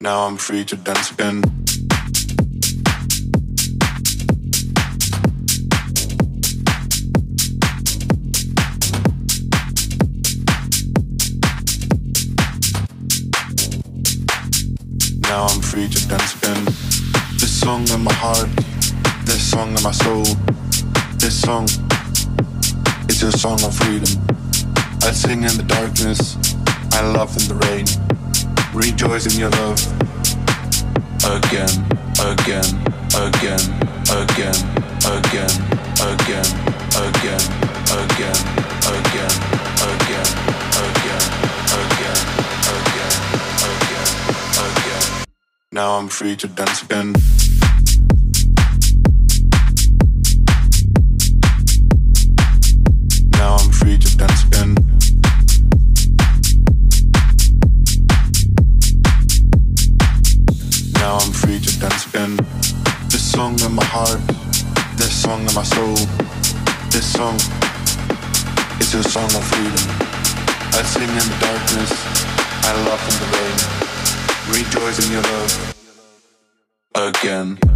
Now I'm free to dance again. Now I'm free to dance again. This song in my heart, this song in my soul, this song is a song of freedom. I sing in the darkness, I love in the rain, rejoice in your love. Again, again, again, again, again, again, again, again, again, again, again, again, again, again, again. Now I'm free to dance again. Now I'm free to dance again. Now I'm free to dance again. This song in my heart, this song in my soul, this song is a song of freedom. I sing in the darkness, I laugh in the rain, rejoice in your love. Again.